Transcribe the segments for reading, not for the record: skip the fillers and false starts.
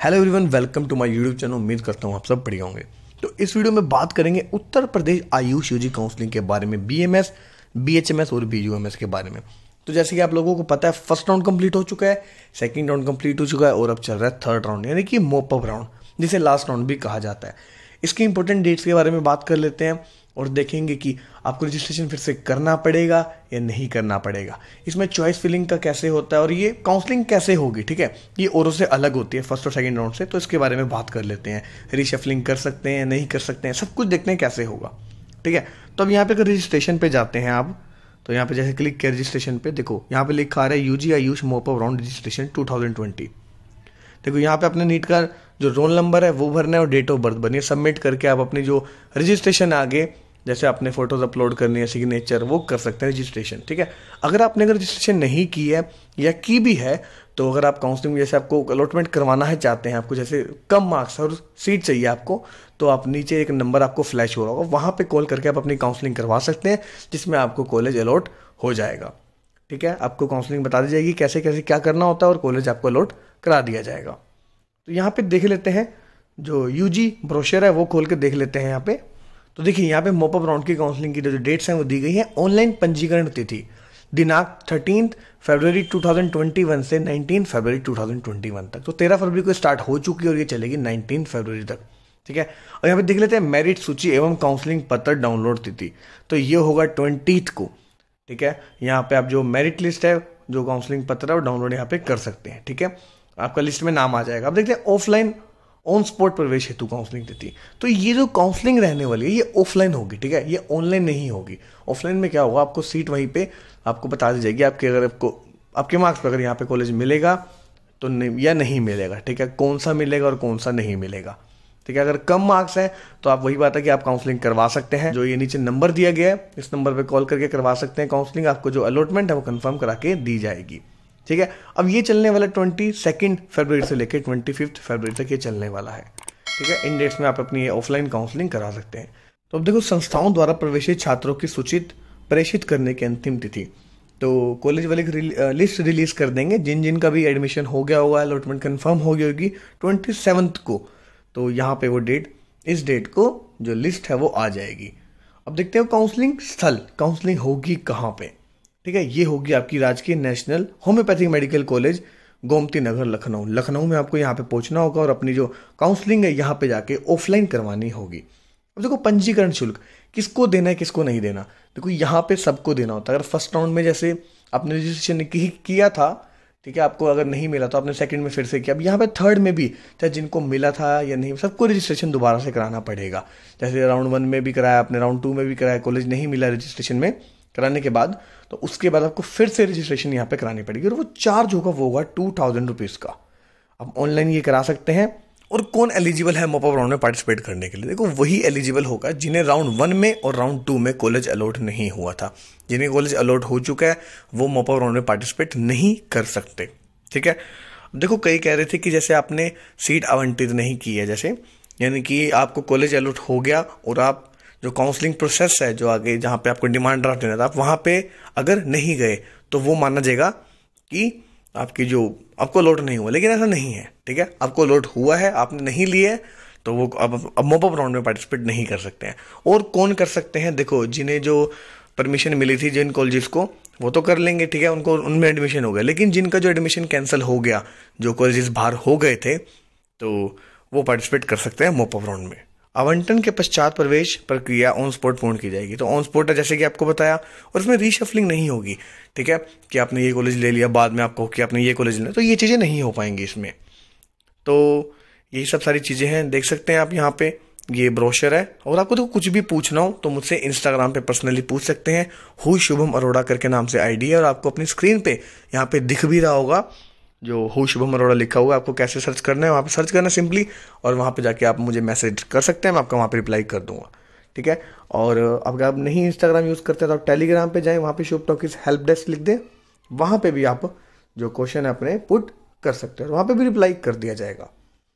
Hello everyone, welcome to my YouTube channel. उम्मीद करता हूँ आप सब बढ़िया होंगे। तो इस वीडियो में बात करेंगे उत्तर प्रदेश आयुष यूजी काउंसलिंग के बारे में, बीएमएस, बीएचएमएस और बीयूएमएस के बारे में। तो जैसे कि आप लोगों को पता है, फर्स्ट राउंड कंप्लीट हो चुका है, सेकंड राउंड कंप्लीट हो चुका है और अब चल रहा है थर्ड राउंड, यानी कि मोप अप राउंड, जिसे लास्ट राउंड भी कहा जाता है। इसके इंपॉर्टेंट डेट्स के बारे में बात कर लेते हैं और देखेंगे कि आपको रजिस्ट्रेशन फिर से करना पड़ेगा या नहीं करना पड़ेगा। इसमें चॉइस फिलिंग का कैसे होता है और ये काउंसलिंग कैसे होगी, ठीक है, ये औरों से अलग होती है फर्स्ट और सेकंड राउंड से। तो इसके बारे में बात कर लेते हैं। रीशफलिंग कर सकते हैं, नहीं कर सकते हैं, सब कुछ देखते हैं कैसे होगा, ठीक है। तो अब यहाँ पे अगर रजिस्ट्रेशन पे जाते हैं आप, तो यहाँ पे जैसे क्लिक किया रजिस्ट्रेशन पे, देखो यहाँ पे लिखा आ रहा है यूजी आयुष मोप अप राउंड रजिस्ट्रेशन 2020। देखो यहाँ पे अपने नीट का जो रोल नंबर है वो भरना है और डेट ऑफ बर्थ भरनी है। सबमिट करके आप अपनी जो रजिस्ट्रेशन आगे, जैसे आपने फोटोज अपलोड करनी है, सिग्नेचर, वो कर सकते हैं रजिस्ट्रेशन, ठीक है। अगर आपने अगर रजिस्ट्रेशन नहीं की है या की भी है, तो अगर आप काउंसलिंग में जैसे आपको अलॉटमेंट करवाना है चाहते हैं, आपको जैसे कम मार्क्स और सीट चाहिए आपको, तो आप नीचे एक नंबर आपको फ्लैश हो रहा होगा, वहाँ पे कॉल करके आप अपनी काउंसलिंग करवा सकते हैं, जिसमें आपको कॉलेज अलॉट हो जाएगा, ठीक है। आपको काउंसलिंग बता दी जाएगी कैसे कैसे क्या करना होता है और कॉलेज आपको अलॉट करा दिया जाएगा। तो यहाँ पे देख लेते हैं, जो यूजी ब्रोशर है वो खोल के देख लेते हैं यहाँ पे। तो देखिए यहाँ पे मोप अप राउंड की काउंसलिंग की जो डेट्स हैं वो दी गई है। ऑनलाइन पंजीकरण तिथि दिनांक 13 फरवरी 2021 से 19 फरवरी 2021 तक। तो 13 फरवरी को स्टार्ट हो चुकी है और ये चलेगी 19 फरवरी तक, ठीक है। और यहाँ पे देख लेते हैं मेरिट सूची एवं काउंसलिंग पत्र डाउनलोड तिथि, तो ये होगा 20 को, ठीक है। यहाँ पे आप जो मेरिट लिस्ट है, जो काउंसलिंग पत्र है वो डाउनलोड यहाँ पे कर सकते हैं, ठीक है। आपका लिस्ट में नाम आ जाएगा। अब देखते हैं ऑफलाइन ऑन स्पॉट प्रवेश हेतु काउंसलिंग तिथि। तो ये जो काउंसलिंग रहने वाली है ये ऑफलाइन होगी, ठीक है, ये ऑनलाइन नहीं होगी। ऑफलाइन में क्या होगा, आपको सीट वहीं पे आपको बता दी जाएगी, आपके अगर आपको आपके मार्क्स पर अगर यहाँ पे कॉलेज मिलेगा तो या नहीं मिलेगा, ठीक है, कौन सा मिलेगा और कौन सा नहीं मिलेगा, ठीक है। अगर कम मार्क्स है तो आप वही बात है कि आप काउंसलिंग करवा सकते हैं। जो ये नीचे नंबर दिया गया है, इस नंबर पे कॉल करके करवा सकते हैं काउंसलिंग। आपको जो अलॉटमेंट है वो कंफर्म करा के दी जाएगी, ठीक है। अब ये चलने वाला 22 फरवरी से लेकर 25 फरवरी तक ये चलने वाला है, ठीक है। इन डेट्स में आप अपनी ऑफलाइन काउंसलिंग करा सकते हैं। तो अब देखो, संस्थाओं द्वारा प्रवेशित छात्रों की सूची प्रेषित करने की अंतिम तिथि, तो कॉलेज वाले लिस्ट रिलीज कर देंगे जिन जिन का भी एडमिशन हो गया होगा, अलॉटमेंट कंफर्म हो गई होगी 27 को। तो यहाँ पे वो डेट, इस डेट को जो लिस्ट है वो आ जाएगी। अब देखते हैं काउंसलिंग स्थल, काउंसलिंग होगी कहाँ पे, ठीक है। ये होगी आपकी राजकीय national homeopathic medical college, Gomti Nagar, Lucknow. Lucknow में आपको यहाँ पे पहुंचना होगा और अपनी जो काउंसलिंग है यहाँ पे जाके ऑफलाइन करवानी होगी। अब देखो, पंजीकरण शुल्क किसको देना है किसको नहीं देना, देखो यहाँ पे सबको देना होता है। अगर फर्स्ट राउंड में जैसे आपने रजिस्ट्रेशन किया था, ठीक है, आपको अगर नहीं मिला तो आपने सेकंड में फिर से किया। अब यहाँ पे थर्ड में भी चाहे जिनको मिला था या नहीं, सबको रजिस्ट्रेशन दोबारा से कराना पड़ेगा। जैसे राउंड 1 में भी कराया आपने, राउंड 2 में भी कराया, कॉलेज नहीं मिला रजिस्ट्रेशन में कराने के बाद, तो उसके बाद आपको फिर से रजिस्ट्रेशन यहाँ पे करानी पड़ेगी और वो चार्ज होगा, वो होगा 2000 रुपीज़ का। अब ऑनलाइन ये करा सकते हैं। और कौन एलिजिबल है मोप अप राउंड में पार्टिसिपेट करने के लिए, देखो वही एलिजिबल होगा जिन्हें राउंड 1 में और राउंड 2 में कॉलेज अलॉट नहीं हुआ था। जिन्हें कॉलेज अलॉट हो चुका है वो मोप अप राउंड में पार्टिसिपेट नहीं कर सकते, ठीक है। देखो, कई कह रहे थे कि जैसे आपने सीट आवंटित नहीं की है, जैसे यानी कि आपको कॉलेज अलॉट हो गया और आप जो काउंसलिंग प्रोसेस है, जो आगे जहाँ पे आपको डिमांड ड्राफ्ट देना था, आप वहाँ पे अगर नहीं गए तो वो माना जाएगा कि आपकी जो आपको अलॉट नहीं हुआ। लेकिन ऐसा नहीं है, ठीक है, आपको अलॉट हुआ है, आपने नहीं लिए तो वो अब मोप अप राउंड में पार्टिसिपेट नहीं कर सकते हैं। और कौन कर सकते हैं, देखो जिन्हें जो परमिशन मिली थी जिन कॉलेजेस को, वो तो कर लेंगे, ठीक है, उनको उनमें एडमिशन हो गया। लेकिन जिनका जो एडमिशन कैंसिल हो गया, जो कॉलेजेस बाहर हो गए थे, तो वो पार्टिसिपेट कर सकते हैं मोप अप राउंड में। आवंटन के पश्चात प्रवेश प्रक्रिया ऑन स्पॉट पूर्ण की जाएगी। तो ऑन स्पॉट है जैसे कि आपको बताया, और इसमें रीशफलिंग नहीं होगी, ठीक है, कि आपने ये कॉलेज ले लिया बाद में आपको कि आपने ये कॉलेज लेना, तो ये चीज़ें नहीं हो पाएंगी इसमें। तो यही सब सारी चीज़ें हैं, देख सकते हैं आप यहाँ पे, ये ब्रोशर है। और आपको तो कुछ भी पूछना हो तो मुझसे इंस्टाग्राम पे पर्सनली पूछ सकते हैं। हु शुभम अरोड़ा करके नाम से आईडी है और आपको अपनी स्क्रीन पे यहाँ पे दिख भी रहा होगा जो हु शुभम अरोड़ा लिखा हुआ है। आपको कैसे सर्च करना है, वहाँ पे सर्च करना सिंपली, और वहाँ पे जाके आप मुझे मैसेज कर सकते हैं, मैं आपका वहाँ पे रिप्लाई कर दूंगा, ठीक है। और अगर आप नहीं इंस्टाग्राम यूज़ करते तो आप टेलीग्राम पे जाएं, वहाँ पे शुभ टॉकीज हेल्प डेस्क लिख दें, वहाँ पे भी आप जो क्वेश्चन है अपने पुट कर सकते हैं, वहाँ पे भी रिप्लाई कर दिया जाएगा।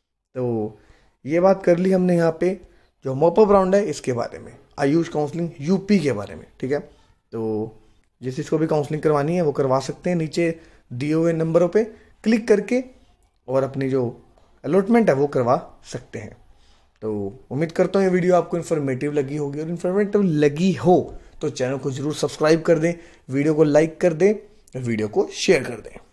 तो ये बात कर ली हमने यहाँ पे जो मोप अप राउंड है इसके बारे में, आयुष काउंसलिंग यूपी के बारे में, ठीक है। तो जिस चीज़ भी काउंसलिंग करवानी है वो करवा सकते हैं, नीचे दिए हुए नंबरों पे क्लिक करके और अपनी जो अलॉटमेंट है वो करवा सकते हैं। तो उम्मीद करता हूँ ये वीडियो आपको इन्फॉर्मेटिव लगी होगी, और इन्फॉर्मेटिव लगी हो तो चैनल को जरूर सब्सक्राइब कर दें, वीडियो को लाइक कर दें, वीडियो को शेयर कर दें।